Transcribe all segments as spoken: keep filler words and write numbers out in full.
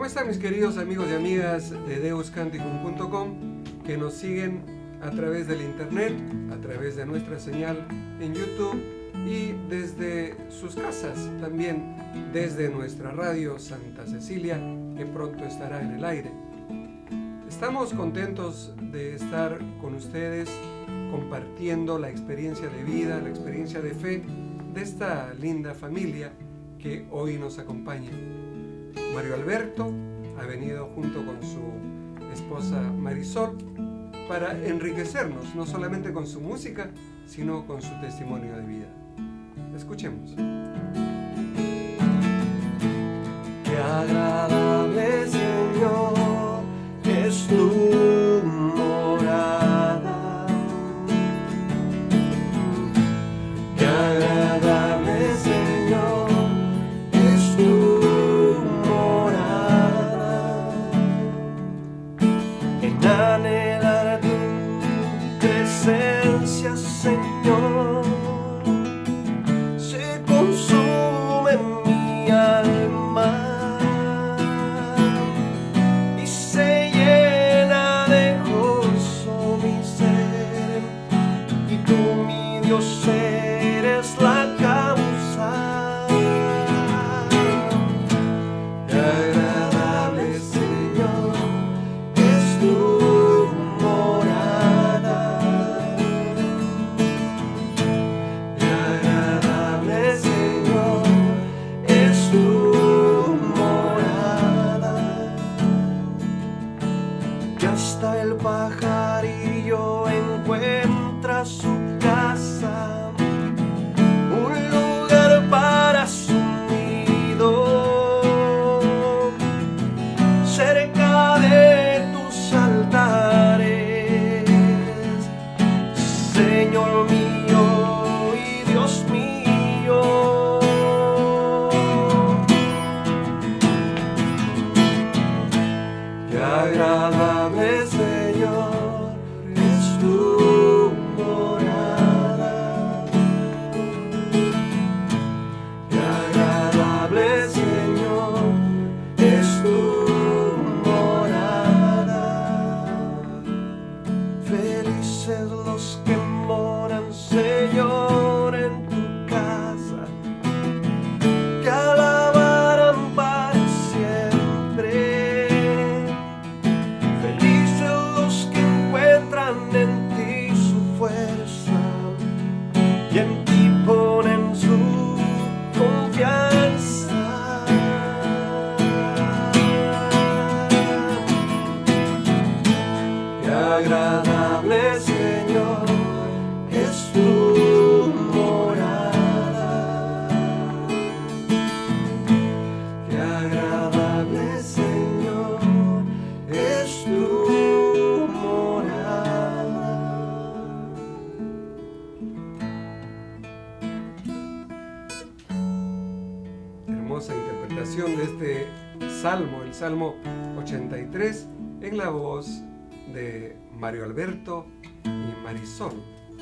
¿Cómo están mis queridos amigos y amigas de deus canticum punto com que nos siguen a través del internet, a través de nuestra señal en YouTube y desde sus casas, también desde nuestra radio Santa Cecilia, que pronto estará en el aire? Estamos contentos de estar con ustedes compartiendo la experiencia de vida, la experiencia de fe de esta linda familia que hoy nos acompaña. Mario Alberto ha venido junto con su esposa Marisol para enriquecernos, no solamente con su música, sino con su testimonio de vida. Escuchemos. Qué agradable, Señor, es tu morada. Qué agradable, Señor, es tu morada. En anhelar tu presencia, Señor, se consume mi alma y se llena de gozo mi ser, y tú, mi Dios, eres la causa. Qué agradable, Señor, es tu morada. Qué agradable, Señor, es tu morada. Que hasta el pajarillo encuentra su casa, un lugar para su nido, cerca de tus altares, Señor mío y Dios mío. Qué agradable, Señor, es tu morada. Qué agradable, Señor, es tu morada. Felices los que moran, Señor, en tu casa, que alabarán para siempre. Felices los que encuentran en ti su fuerza y en ti ponen su confianza. Qué agradable, Señor, es tu morada. Qué agradable, Señor, es tu morada. Hermosa interpretación de este salmo, el Salmo ochenta y tres, en la voz de Mario Alberto y Marisol.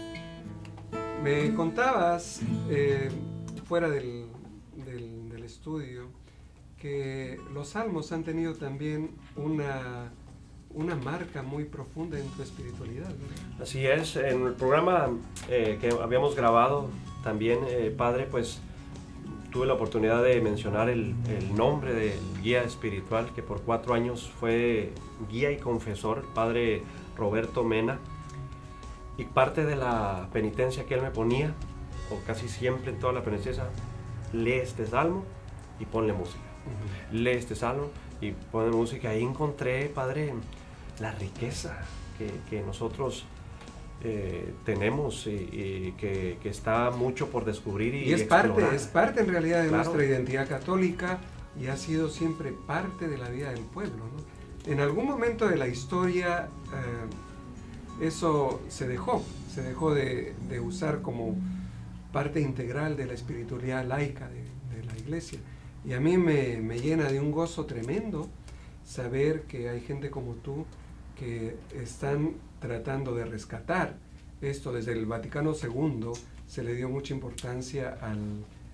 Me contabas eh, fuera del, del, del estudio que los salmos han tenido también una, una marca muy profunda en tu espiritualidad, ¿no? Así es, en el programa eh, que habíamos grabado también, eh, Padre, pues tuve la oportunidad de mencionar el, el nombre del guía espiritual que por cuatro años fue guía y confesor, el Padre Roberto Mena. Y parte de la penitencia que él me ponía, o casi siempre en toda la penitencia, lee este salmo y ponle música. Uh-huh. Lee este salmo y ponle música. Ahí encontré, Padre, la riqueza que, que nosotros eh, tenemos y, y que, que está mucho por descubrir y, y es explorar. parte, es parte en realidad de Claro. nuestra identidad católica y ha sido siempre parte de la vida del pueblo, ¿no? En algún momento de la historia eh, eso se dejó, se dejó de, de usar como parte integral de la espiritualidad laica de, de la iglesia. Y a mí me, me llena de un gozo tremendo saber que hay gente como tú que están tratando de rescatar esto. Desde el Vaticano segundo se le dio mucha importancia al,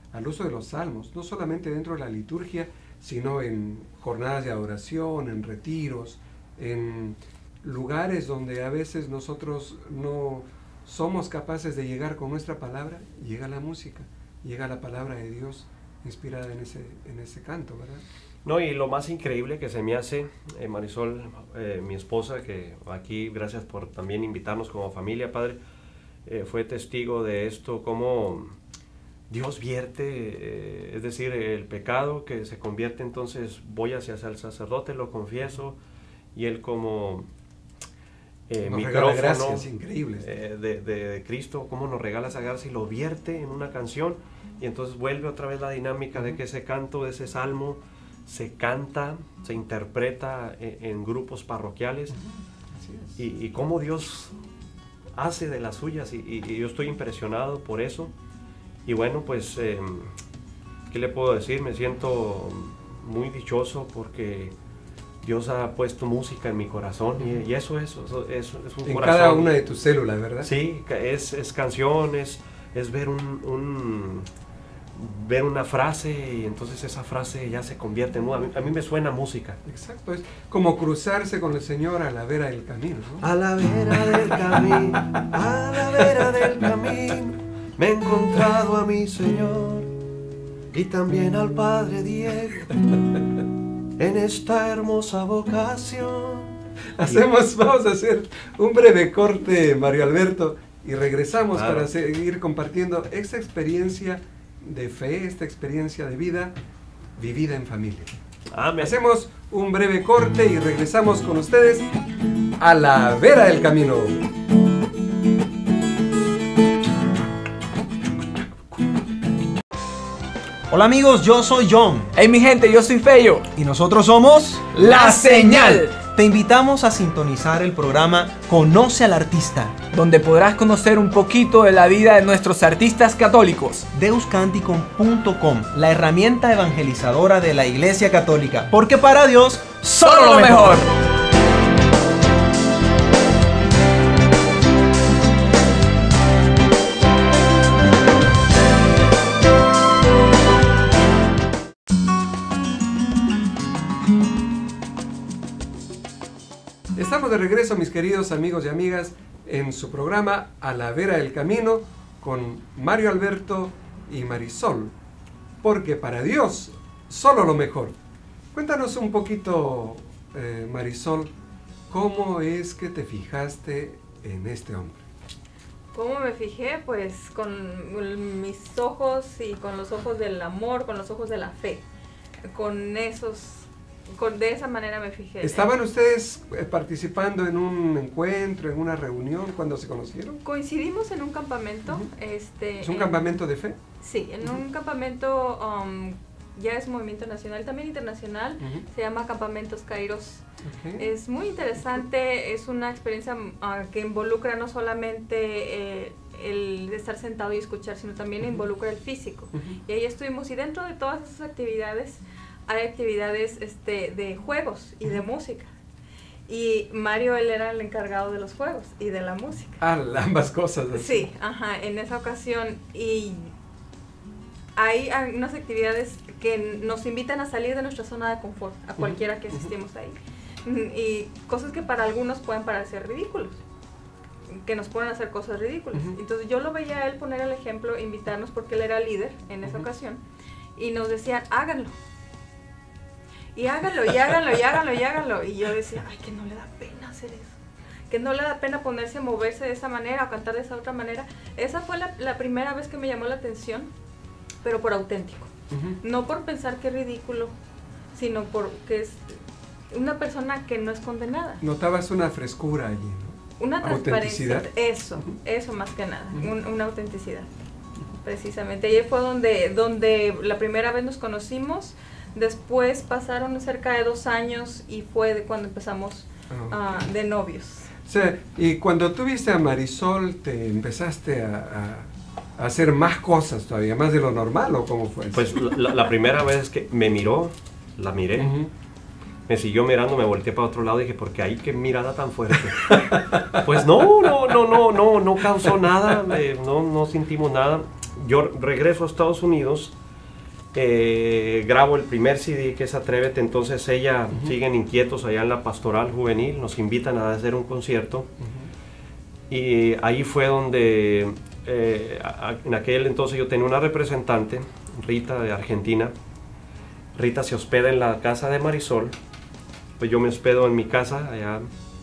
al uso de los salmos, no solamente dentro de la liturgia, sino en jornadas de adoración, en retiros, en lugares donde a veces nosotros no somos capaces de llegar con nuestra palabra, llega la música, llega la palabra de Dios inspirada en ese, en ese canto, ¿verdad? No, y lo más increíble que se me hace, eh, Marisol, eh, mi esposa, que aquí, gracias por también invitarnos como familia, Padre, eh, fue testigo de esto, cómo Dios vierte, eh, es decir, el pecado que se convierte, entonces voy hacia el sacerdote, lo confieso, y él como eh, micrófono gracias increíbles eh, de, de, de Cristo, cómo nos regala esa gracia y lo vierte en una canción, y entonces vuelve otra vez la dinámica de que ese canto, ese salmo, se canta, se interpreta en, en grupos parroquiales, Así es. y, y cómo Dios hace de las suyas, y, y, y yo estoy impresionado por eso. Y bueno, pues, eh, ¿qué le puedo decir? Me siento muy dichoso porque Dios ha puesto música en mi corazón, y, y eso es, eso, eso es un en corazón. cada una de tus células, ¿verdad? Sí, es, es canciones, es ver un, un ver una frase, y entonces esa frase ya se convierte en... A mí, a mí me suena música. Exacto, es como cruzarse con el Señor a la vera del camino, ¿no? A la vera del camino, a la vera del camino, me he encontrado a mi Señor y también al Padre Diego en esta hermosa vocación. Hacemos, vamos a hacer un breve corte, Mario Alberto, y regresamos Claro. para seguir compartiendo esta experiencia de fe, esta experiencia de vida vivida en familia. Amén. Hacemos un breve corte y regresamos con ustedes a la vera del camino. Hola amigos, yo soy John. Hey mi gente, yo soy Feyo. Y nosotros somos La Señal, Te invitamos a sintonizar el programa Conoce al Artista, donde podrás conocer un poquito de la vida de nuestros artistas católicos. deus canticum punto com, la herramienta evangelizadora de la Iglesia Católica, porque para Dios Solo lo mejor. Estamos de regreso, mis queridos amigos y amigas, en su programa A la Vera del Camino con Mario Alberto y Marisol, porque para Dios solo lo mejor. Cuéntanos un poquito, eh, Marisol, ¿cómo es que te fijaste en este hombre? ¿Cómo me fijé? Pues con mis ojos y con los ojos del amor, con los ojos de la fe. Con esos, con, de esa manera me fijé. ¿Estaban ustedes eh, participando en un encuentro, en una reunión cuando se conocieron? Coincidimos en un campamento. Uh-huh. este, ¿Es un en, campamento de fe? Sí, en Uh-huh. un campamento, um, ya es movimiento nacional, también internacional, Uh-huh. se llama Campamentos Kairos. Okay. Es muy interesante, es una experiencia uh, que involucra no solamente eh, el estar sentado y escuchar, sino también Uh-huh. involucra el físico. Uh-huh. Y ahí estuvimos, y dentro de todas esas actividades hay actividades este, de juegos y de Uh-huh. música. Y Mario, él era el encargado de los juegos y de la música. Ah, ambas cosas. Así. Sí, ajá, en esa ocasión. Y hay hay unas actividades que nos invitan a salir de nuestra zona de confort, a cualquiera que asistimos ahí. Y cosas que para algunos pueden parecer ridículos, que nos pueden hacer cosas ridículas. Uh-huh. Entonces yo lo veía a él poner el ejemplo, invitarnos, porque él era líder en esa Uh-huh. ocasión, y nos decían, háganlo. Y háganlo, y háganlo, y háganlo, y háganlo. Y yo decía, ay, que no le da pena hacer eso. Que no le da pena ponerse a moverse de esa manera o cantar de esa otra manera. Esa fue la, la primera vez que me llamó la atención, pero por auténtico. Uh-huh. No por pensar que es ridículo, sino porque es una persona que no es condenada. Notabas una frescura allí, ¿no? Una transparencia. Autenticidad. Eso, Uh-huh. eso más que nada, Uh-huh. un- una autenticidad. Precisamente. Y ahí fue donde, donde la primera vez nos conocimos. Después pasaron cerca de dos años y fue de cuando empezamos Ah, uh, de novios. O sea, y cuando tú viste a Marisol, ¿te empezaste a, a- a hacer más cosas todavía, más de lo normal, o cómo fue eso? Pues la, la primera vez que me miró, la miré, Ujú. me siguió mirando, me volteé para otro lado y dije, ¿por qué hay qué mirada tan fuerte? Pues no, no, no, no, no, no causó nada, eh, no, no sentimos nada. yo regreso a Estados Unidos, eh, grabo el primer C D que es Atrévete, entonces ella uh-huh. siguen inquietos allá en la pastoral juvenil, nos invitan a hacer un concierto uh-huh. y ahí fue donde eh, a, en aquel entonces yo tenía una representante, Rita de Argentina. Rita se hospeda en la casa de Marisol, pues yo me hospedo en mi casa allá.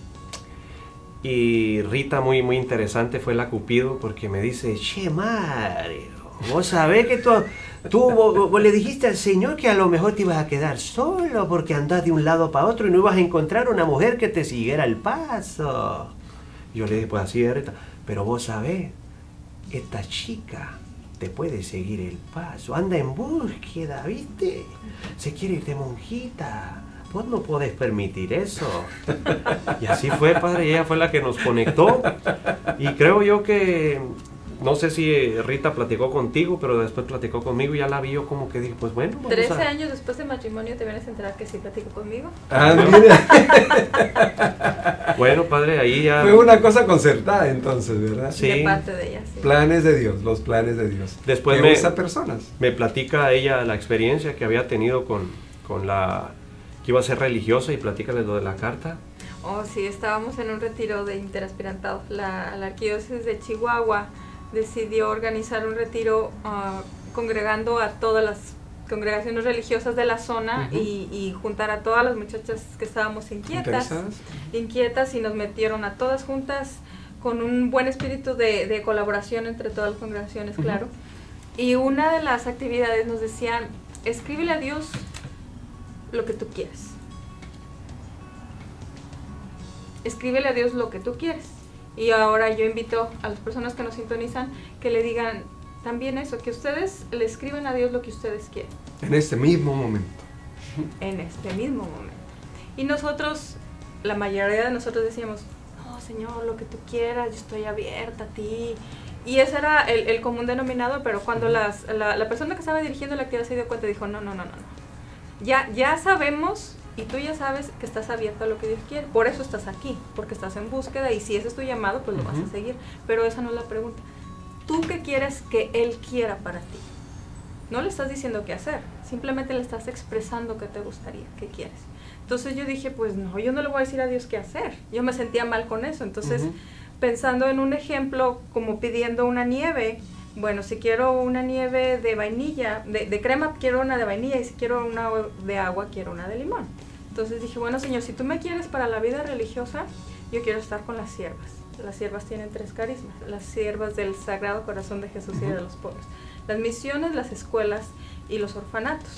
Y Rita, muy muy interesante, fue la Cupido porque me dice: che, Mario, vos sabés que tú, tú vos, vos le dijiste al Señor que a lo mejor te ibas a quedar solo porque andás de un lado para otro y no ibas a encontrar una mujer que te siguiera el paso. Yo le dije: pues así es, Rita, pero vos sabés, esta chica te puede seguir el paso, anda en búsqueda, ¿viste? Se quiere ir de monjita. Vos no podés permitir eso. Y así fue, padre, y ella fue la que nos conectó. Y creo yo que, no sé si Rita platicó contigo, pero después platicó conmigo y ya la vi yo como que dije, pues bueno. Vamos trece a... años después de matrimonio te vienes a enterar que sí platicó conmigo. Ah, mira. Bueno, padre, ahí ya... Fue una cosa concertada entonces, ¿verdad? Sí. De parte de ella, sí. Planes de Dios, los planes de Dios. Después que me, usa personas. me platica ella la experiencia que había tenido con, con la... que iba a ser religiosa, y platícale lo de la carta. Oh, sí, estábamos en un retiro de interaspirantado. La, la arquidiócesis de Chihuahua decidió organizar un retiro uh, congregando a todas las congregaciones religiosas de la zona uh-huh. y, y juntar a todas las muchachas que estábamos inquietas, inquietas y nos metieron a todas juntas con un buen espíritu de, de colaboración entre todas las congregaciones, uh-huh. claro. Y una de las actividades nos decían: escríbele a Dios lo que tú quieres. Escríbele a Dios lo que tú quieres. Y ahora yo invito a las personas que nos sintonizan que le digan también eso, que ustedes le escriban a Dios lo que ustedes quieren. En este mismo momento. En este mismo momento. Y nosotros, la mayoría de nosotros decíamos: no, Señor, lo que tú quieras, yo estoy abierta a ti. Y ese era el, el común denominador, pero cuando las, la, la persona que estaba dirigiendo la actividad se dio cuenta, dijo: no, no, no, no, no. Ya, ya sabemos, y tú ya sabes que estás abierto a lo que Dios quiere, por eso estás aquí, porque estás en búsqueda, y si ese es tu llamado, pues lo uh-huh. vas a seguir. Pero esa no es la pregunta. ¿Tú qué quieres que Él quiera para ti? No le estás diciendo qué hacer, simplemente le estás expresando qué te gustaría, qué quieres. Entonces yo dije: pues no, yo no le voy a decir a Dios qué hacer. Yo me sentía mal con eso. Entonces, uh-huh. pensando en un ejemplo como pidiendo una nieve, bueno, si quiero una nieve de vainilla, de, de crema, quiero una de vainilla, y si quiero una de agua, quiero una de limón. Entonces dije: bueno, Señor, si tú me quieres para la vida religiosa, yo quiero estar con las siervas. Las siervas tienen tres carismas: las siervas del Sagrado Corazón de Jesús uh-huh. y de los pobres, las misiones, las escuelas y los orfanatos,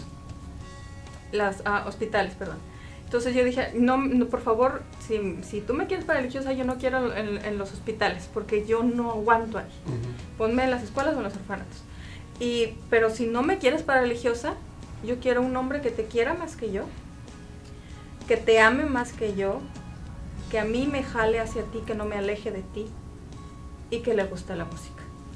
las ah, hospitales, perdón. Entonces yo dije: no, no por favor, si, si tú me quieres para religiosa, yo no quiero en, en los hospitales, porque yo no aguanto ahí. Uh-huh. Ponme en las escuelas o en los orfanatos. Y, pero si no me quieres para religiosa, yo quiero un hombre que te quiera más que yo, que te ame más que yo, que a mí me jale hacia ti, que no me aleje de ti, y que le guste la música.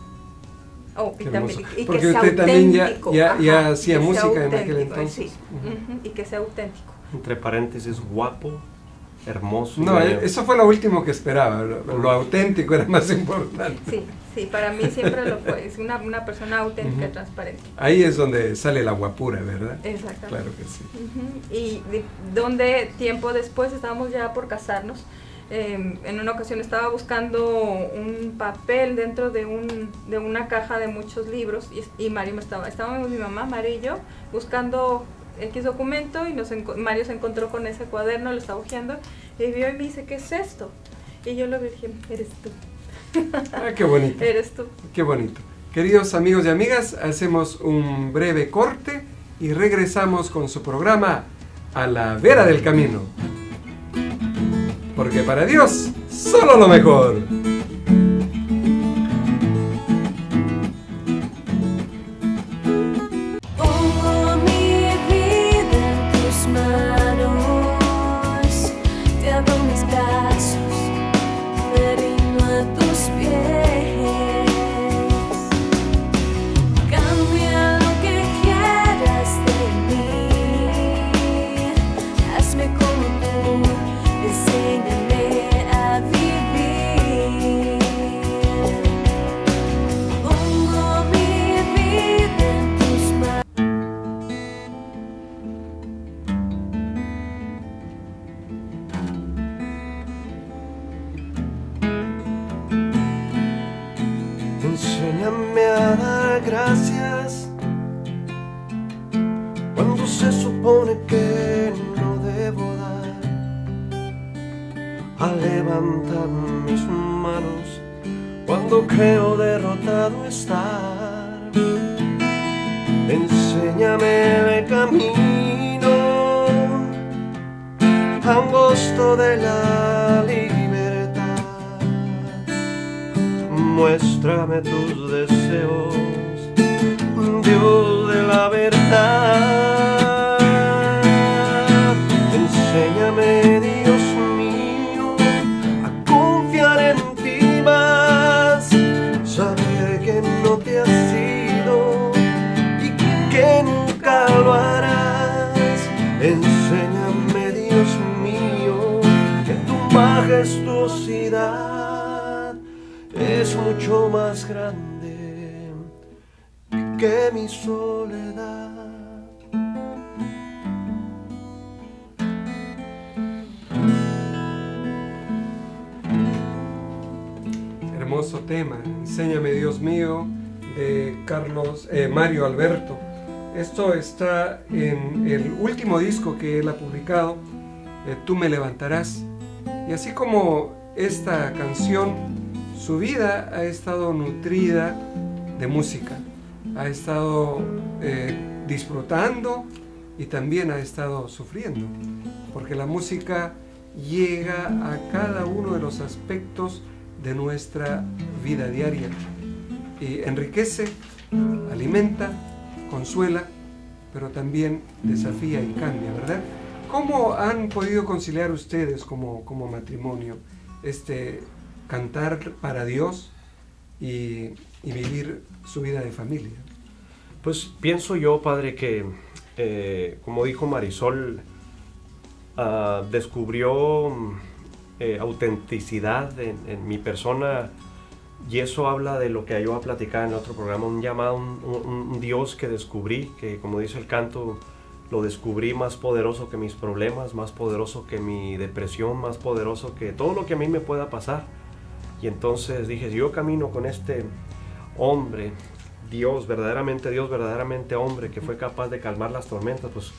Oh, y, también, y porque que sea usted también ya, ya, Ajá, ya hacía que música en aquel entonces. Sí, uh-huh. uh-huh, y que sea auténtico. Entre paréntesis, guapo, hermoso. No, eso fue lo último que esperaba. Lo, lo auténtico era más importante. Sí, sí, para mí siempre lo fue. Es una, una persona auténtica, uh-huh. transparente. Ahí es donde sale la guapura, ¿verdad? Exactamente. Claro que sí. Uh-huh. Y de, donde tiempo después estábamos ya por casarnos. Eh, en una ocasión estaba buscando un papel dentro de un de una caja de muchos libros y, y Mario me estaba, estábamos mi mamá, Mario y yo, buscando X documento, y nos, Mario se encontró con ese cuaderno, lo estaba hojeando, y vio y me dice: ¿qué es esto? Y yo lo vi y dije: eres tú. Ah, qué bonito. Eres tú. Qué bonito. Queridos amigos y amigas, hacemos un breve corte y regresamos con su programa A la Vera del Camino. Porque para Dios, solo lo mejor. Hazme como tú, enséñame a vivir. gracias cuando se supone que no debo dar, a levantar mis manos cuando creo derrotado estar. Enséñame el camino angosto de la libertad, muéstrame tus deseos, Dios de la verdad. Enséñame, Dios mío, a confiar en ti más, saber que no te has ido y que nunca lo harás. Enséñame, Dios mío, que tu majestuosidad es mucho más grande que mi soledad. Hermoso tema, Enséñame, Dios mío, de Carlos eh, Mario Alberto. Esto está en el último disco que él ha publicado, eh, Tú me levantarás. Y así como esta canción, su vida ha estado nutrida de música, ha estado eh, disfrutando y también ha estado sufriendo, porque la música llega a cada uno de los aspectos de nuestra vida diaria y enriquece, alimenta, consuela, pero también desafía y cambia, ¿verdad? ¿Cómo han podido conciliar ustedes como, como matrimonio este cantar para Dios y, y vivir su vida de familia? Pues pienso yo, padre, que eh, como dijo Marisol, uh, descubrió eh, autenticidad en, en mi persona, y eso habla de lo que yo voy a platicar en otro programa, un llamado, un, un, un Dios que descubrí, que como dice el canto, lo descubrí más poderoso que mis problemas, más poderoso que mi depresión, más poderoso que todo lo que a mí me pueda pasar. Y entonces dije, yo camino con este hombre, Dios, verdaderamente Dios, verdaderamente hombre, que fue capaz de calmar las tormentas, pues,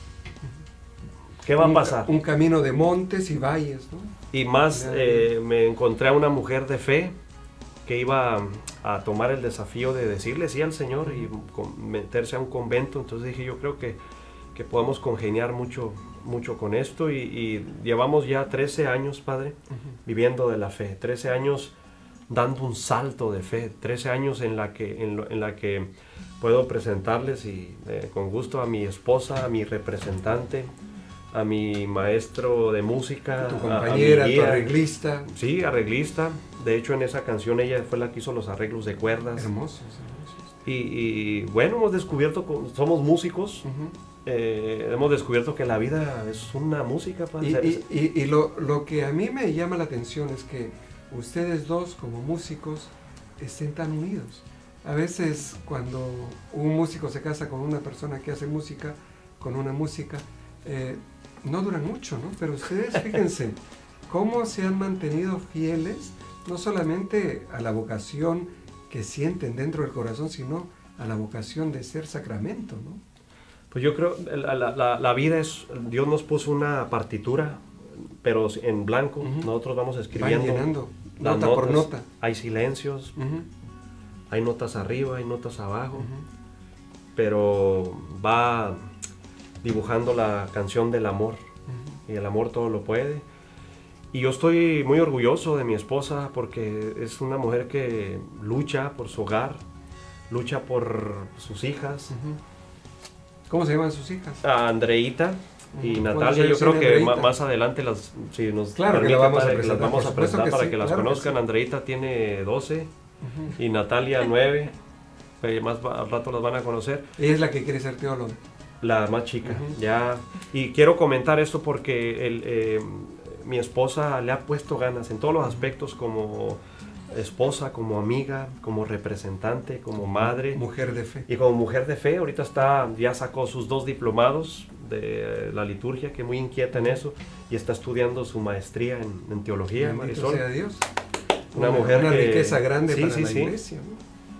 ¿qué va un, a pasar? Un camino de montes y valles, ¿no? Y más, eh, me encontré a una mujer de fe que iba a, a tomar el desafío de decirle sí al Señor y con, meterse a un convento. Entonces dije, yo creo que, que podemos congeniar mucho, mucho con esto, y, y llevamos ya trece años, padre, uh-huh, viviendo de la fe, trece años dando un salto de fe, trece años en la que, en, lo, en la que puedo presentarles y eh, con gusto a mi esposa, a mi representante, a mi maestro de música, tu compañera, a, a mi guía, tu arreglista. Sí, arreglista. De hecho, en esa canción ella fue la que hizo los arreglos de cuerdas. Hermosos, hermosos. Y, y bueno, hemos descubierto, somos músicos, uh-huh, eh, hemos descubierto que la vida es una música. Para y y, y, y lo, lo que a mí me llama la atención es que ustedes dos como músicos estén tan unidos. A veces cuando un músico se casa con una persona que hace música, con una música, eh, no duran mucho, ¿no? Pero ustedes, fíjense, cómo se han mantenido fieles, no solamente a la vocación que sienten dentro del corazón, sino a la vocación de ser sacramento, ¿no? Pues yo creo, la, la, la vida es, Dios nos puso una partitura, pero en blanco, uh-huh, nosotros vamos escribiendo. Van llenando, nota notas, por nota. Hay silencios, uh-huh, hay notas arriba, hay notas abajo, uh-huh, pero va dibujando la canción del amor, uh-huh, y el amor todo lo puede. Y yo estoy muy orgulloso de mi esposa porque es una mujer que lucha por su hogar, lucha por sus hijas. Uh-huh. ¿Cómo se llaman sus hijas? A Andreita y uh-huh. Natalia. Yo creo que Andreita? más adelante las, si nos claro permite, que vamos para a que las vamos a presentar que para sí, que las claro conozcan. Que sí. Andreita tiene doce uh-huh, y Natalia nueve. Más al rato las van a conocer. Ella es la que quiere ser teóloga. La más chica, uh-huh, ya. Y quiero comentar esto porque el, eh, mi esposa le ha puesto ganas en todos los aspectos, como esposa, como amiga, como representante, como madre. Mujer de fe. Y como mujer de fe, ahorita está, ya sacó sus dos diplomados de la liturgia, que muy inquieta en eso, y está estudiando su maestría en, en teología. Marisol. Sea Dios. Una, una mujer una que, riqueza grande sí, para sí, la sí. iglesia, ¿no?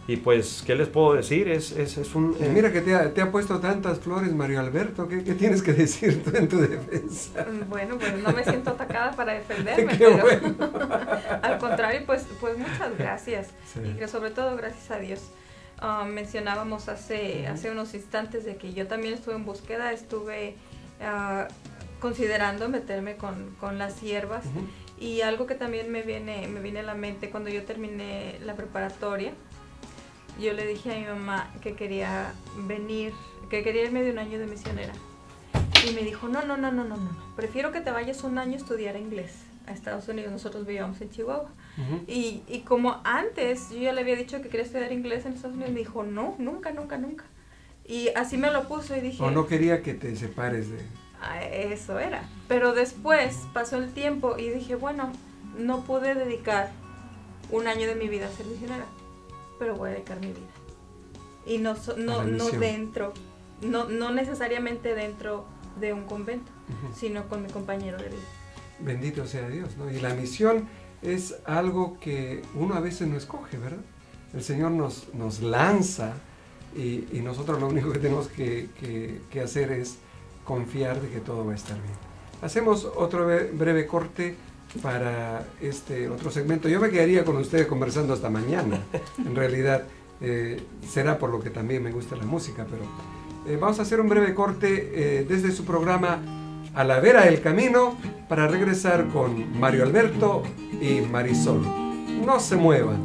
Y pues, ¿qué les puedo decir? Es, es, es un... Eh, Mira que te ha, te ha puesto tantas flores, Mario Alberto. ¿Qué, qué tienes que decir tú en tu defensa? Bueno, pues no me siento atacada para defenderme, Qué pero bueno. al contrario, pues, pues muchas gracias. Sí. Y que sobre todo gracias a Dios. Uh, mencionábamos hace, uh-huh. hace unos instantes de que yo también estuve en búsqueda, estuve uh, considerando meterme con, con las hierbas. Uh-huh. Y algo que también me viene, me viene a la mente cuando yo terminé la preparatoria, yo le dije a mi mamá que quería venir, que quería irme de un año de misionera. Y me dijo, no, no, no, no, no, no, prefiero que te vayas un año a estudiar inglés a Estados Unidos. Nosotros vivíamos en Chihuahua. Uh-huh. y, y como antes yo ya le había dicho que quería estudiar inglés en Estados Unidos, me dijo, no, nunca, nunca, nunca. Y así me lo puso y dije... O no quería que te separes de... Eso era. Pero después pasó el tiempo y dije, bueno, no pude dedicar un año de mi vida a ser misionera, pero voy a dedicar mi vida. Y no, no, no dentro, no, no necesariamente dentro de un convento, uh-huh. sino con mi compañero de vida. Bendito sea Dios, ¿no? Y la misión es algo que uno a veces no escoge, ¿verdad? El Señor nos, nos lanza y, y nosotros lo único que tenemos que, que, que hacer es confiar de que todo va a estar bien. Hacemos otro breve corte para este otro segmento. Yo me quedaría con ustedes conversando hasta mañana. En realidad eh, será por lo que también me gusta la música, pero eh, vamos a hacer un breve corte eh, desde su programa A la Vera del Camino para regresar con Mario Alberto y Marisol. No se muevan.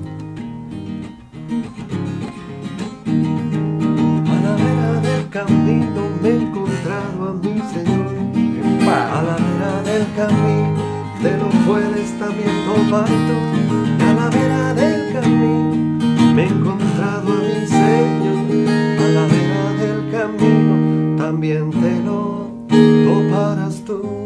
A la vera del camino me he encontrado a mi Señor. Epa. A la vera del camino te lo puedes también tomar tú. A la vera del camino me he encontrado a mi Señor. A la vera del camino también te lo toparás tú.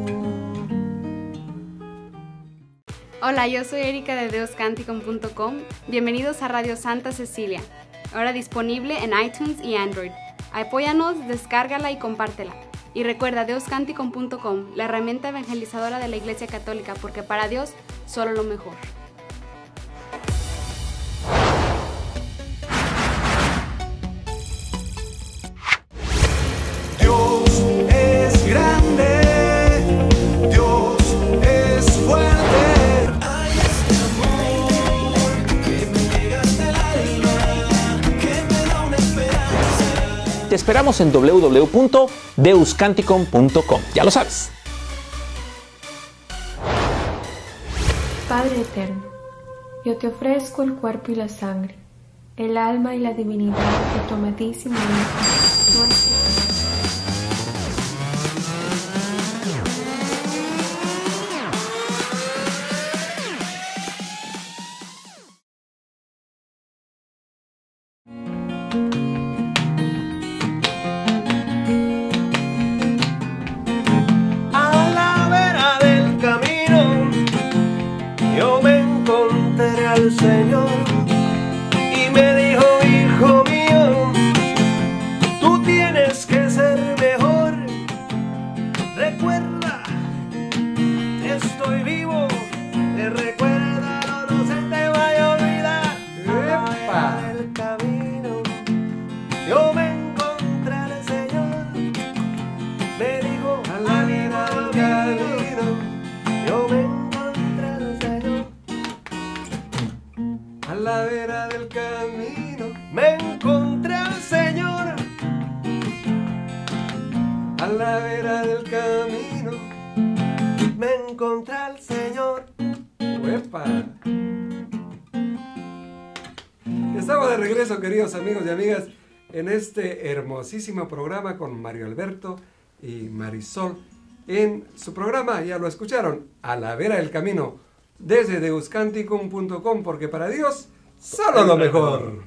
Hola, yo soy Erika de deus canticum punto com. Bienvenidos a Radio Santa Cecilia, ahora disponible en iTunes y Android. Apóyanos, descárgala y compártela. Y recuerda deus canticum punto com, la herramienta evangelizadora de la Iglesia Católica, porque para Dios solo lo mejor. Dios es grande, Dios es fuerte. Hay este amor que me llega hasta el alma, que me da una esperanza. Te esperamos en doble u doble u doble u punto deus canticum punto com. Ya lo sabes. Padre eterno, yo te ofrezco el cuerpo y la sangre, el alma y la divinidad de tu amadísimo Hijo, nuestro Señor. Al Señor y me dijo, hijo mío, tú tienes que ser mejor. Recuerda, estoy vivo, te recuerda, no se te vaya a olvidar. ¡Epa! El camino, yo me encontré al Señor, me dijo, A la vera del camino, yo me encontré al Señor. a la vera del camino, Me encontré al Señor. a la vera del camino. Me encontré al Señor. ¡Uepa! Estamos de regreso, queridos amigos y amigas, en este hermosísimo programa con Mario Alberto y Marisol. En su programa, ya lo escucharon, A la Vera del Camino, desde deus canticum punto com, porque para Dios solo lo mejor.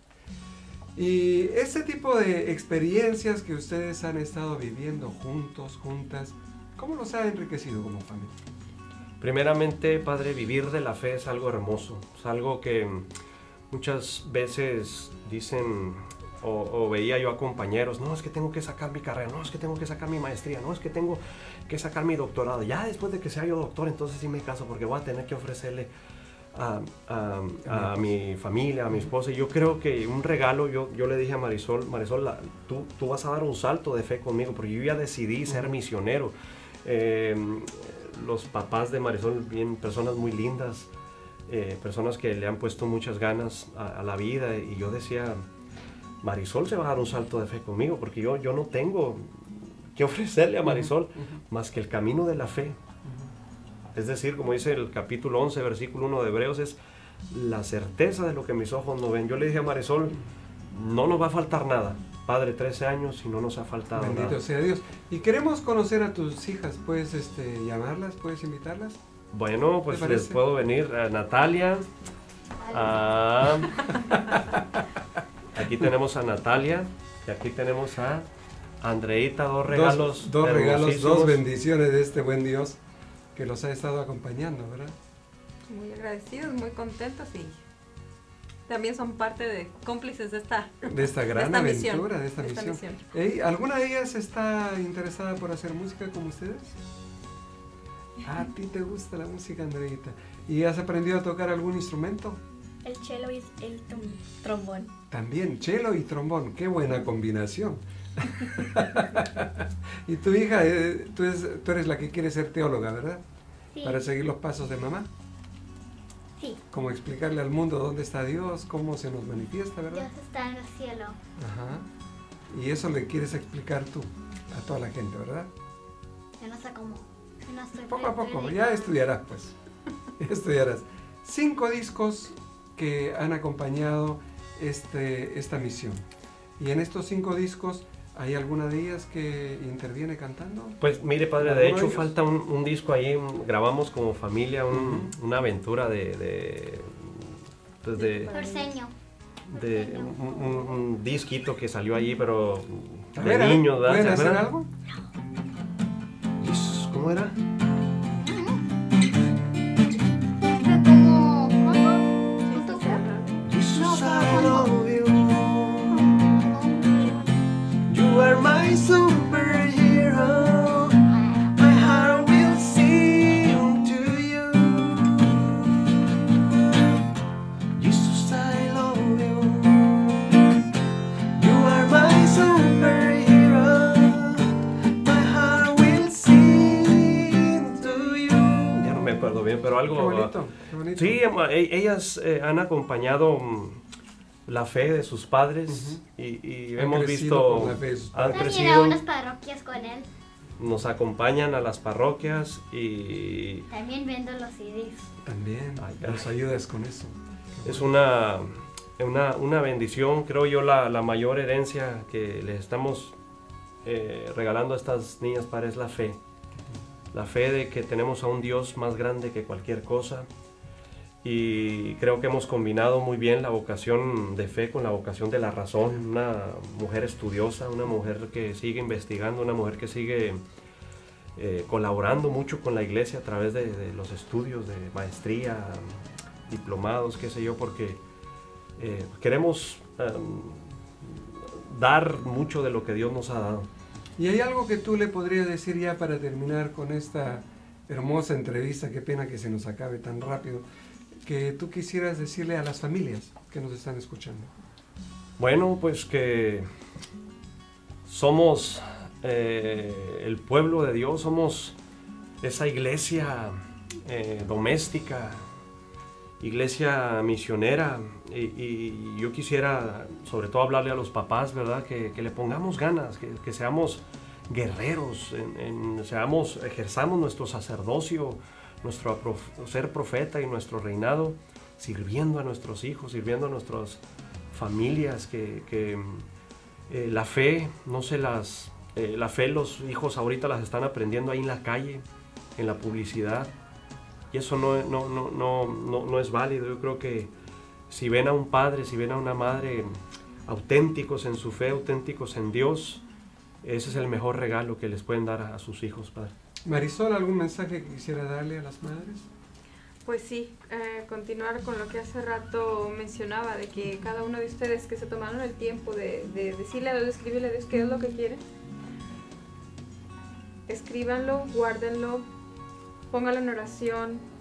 Y ese tipo de experiencias que ustedes han estado viviendo juntos, juntas, ¿cómo los ha enriquecido como familia? Primeramente, Padre, vivir de la fe es algo hermoso, es algo que muchas veces dicen, o, o veía yo a compañeros, no, es que tengo que sacar mi carrera, no, es que tengo que sacar mi maestría, no, es que tengo que sacar mi doctorado. Ya después de que sea yo doctor, entonces sí me caso, porque voy a tener que ofrecerle a, a, a mi familia, a mi esposa. Y yo creo que un regalo, yo, yo le dije a Marisol, Marisol, la, tú, tú vas a dar un salto de fe conmigo, porque yo ya decidí ser misionero. Eh, los papás de Marisol, bien, personas muy lindas, eh, personas que le han puesto muchas ganas a, a la vida, y yo decía, Marisol se va a dar un salto de fe conmigo, porque yo, yo no tengo que ofrecerle a Marisol uh-huh, uh-huh. más que el camino de la fe. Uh-huh. Es decir, como dice el capítulo once, versículo uno de Hebreos, es la certeza de lo que mis ojos no ven. Yo le dije a Marisol, no nos va a faltar nada. Padre, trece años y no nos ha faltado Bendito nada. sea Dios. Y queremos conocer a tus hijas. ¿Puedes este, llamarlas? ¿Puedes invitarlas? Bueno, pues les puedo venir a Natalia. A... Aquí tenemos a Natalia y aquí tenemos a Andreita. Dos regalos. Dos, dos regalos, dos bendiciones de este buen Dios que los ha estado acompañando, ¿verdad? Muy agradecidos, muy contentos y también son parte de cómplices de esta, de esta gran de esta aventura, misión, de esta, de esta misión. misión. Hey, ¿alguna de ellas está interesada por hacer música como ustedes? ¿A ti te gusta la música, Andreita? ¿Y has aprendido a tocar algún instrumento? El cello y el trombón. También, cello y trombón, qué buena combinación. Y tu hija, eh, tú, es, tú eres la que quiere ser teóloga, ¿verdad? Sí. Para seguir los pasos de mamá. Sí. Como explicarle al mundo dónde está Dios, cómo se nos manifiesta, ¿verdad? Dios está en el cielo. Ajá. Y eso le quieres explicar tú a toda la gente, ¿verdad? Yo no sé cómo. Yo no estoy poco a poco, ya estudiarás pues. Ya estudiarás. Cinco discos que han acompañado este, esta misión. Y en estos cinco discos, ¿hay alguna de ellas que interviene cantando? Pues mire, padre, de hecho falta un, un disco ahí, un, grabamos como familia un, uh-huh. una aventura de... de, pues de Jorseño. De un, un, un disquito que salió allí, pero a de ver, niños, ¿verdad? ¿Pueden hacer algo? ¿Cómo era? You are my superhero. My heart will sing to you. Jesus, I love you. You are my superhero. My heart will sing to you. Ya no me acuerdo bien, pero algo. Qué bonito, qué bonito. Sí, ellas eh, han acompañado la fe de sus padres uh-huh. y, y hemos visto han crecido a unas parroquias con él, nos acompañan a las parroquias y también vendo los C Ds, también Ay, nos ayudas con eso. Es una, una, una bendición, creo yo, la, la mayor herencia que les estamos eh, regalando a estas niñas, padre, es la fe, la fe de que tenemos a un Dios más grande que cualquier cosa. Y creo que hemos combinado muy bien la vocación de fe con la vocación de la razón. Una mujer estudiosa, una mujer que sigue investigando, una mujer que sigue eh, colaborando mucho con la iglesia a través de, de los estudios de maestría, diplomados, qué sé yo, porque eh, queremos um, dar mucho de lo que Dios nos ha dado. ¿Y hay algo que tú le podrías decir ya para terminar con esta hermosa entrevista? Qué pena que se nos acabe tan rápido. Que tú quisieras decirle a las familias que nos están escuchando. Bueno, pues que somos eh, el pueblo de Dios, somos esa iglesia eh, doméstica, iglesia misionera, y, y yo quisiera sobre todo hablarle a los papás, ¿verdad? Que, que le pongamos ganas, que, que seamos guerreros, en, en, seamos, ejerzamos nuestro sacerdocio, nuestro prof, ser profeta y nuestro reinado, sirviendo a nuestros hijos, sirviendo a nuestras familias, que, que eh, la fe, no se las, eh, la fe los hijos ahorita las están aprendiendo ahí en la calle, en la publicidad, y eso no, no, no, no, no, no es válido. Yo creo que si ven a un padre, si ven a una madre auténticos en su fe, auténticos en Dios, ese es el mejor regalo que les pueden dar a, a sus hijos, padre. Marisol, ¿algún mensaje que quisiera darle a las madres? Pues sí, eh, continuar con lo que hace rato mencionaba, de que cada uno de ustedes que se tomaron el tiempo de, de decirle a Dios, escribirle a Dios qué es lo que quieren, escríbanlo, guárdenlo, pónganlo en oración,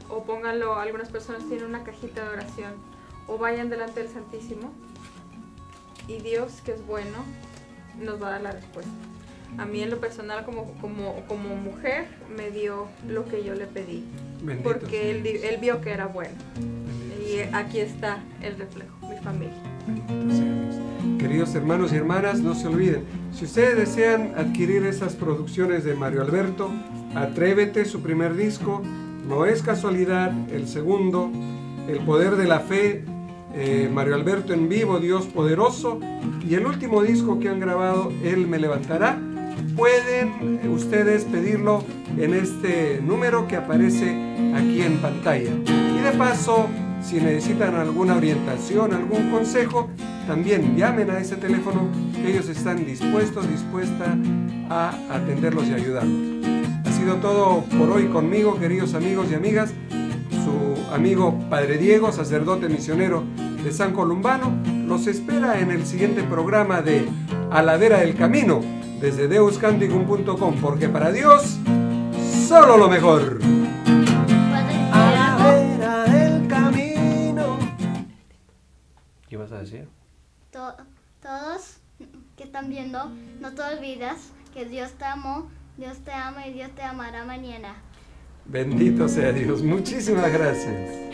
o pónganlo, algunas personas tienen una cajita de oración, o vayan delante del Santísimo y Dios, que es bueno, nos va a dar la respuesta. A mí en lo personal como, como, como mujer me dio lo que yo le pedí. Bendito porque él, él vio que era bueno. Bendito y aquí está el reflejo, mi familia. Bendito sea Dios. Queridos hermanos y hermanas, no se olviden, si ustedes desean adquirir esas producciones de Mario Alberto, Atrévete, su primer disco, No es casualidad, el segundo, El poder de la fe, eh, Mario Alberto en vivo, Dios poderoso, y el último disco que han grabado, Él me levantará, pueden ustedes pedirlo en este número que aparece aquí en pantalla. Y de paso, si necesitan alguna orientación, algún consejo, también llamen a ese teléfono, que ellos están dispuestos, dispuestas a atenderlos y ayudarlos. Ha sido todo por hoy conmigo, queridos amigos y amigas. Su amigo Padre Diego, sacerdote misionero de San Columbano, los espera en el siguiente programa de A la Vera del Camino, desde deus canticum punto com, porque para Dios, solo lo mejor. A la vera del camino. ¿Qué ibas a decir? To- todos que están viendo, no te olvides que Dios te amó, Dios te ama y Dios te amará mañana. Bendito sea Dios. Muchísimas gracias.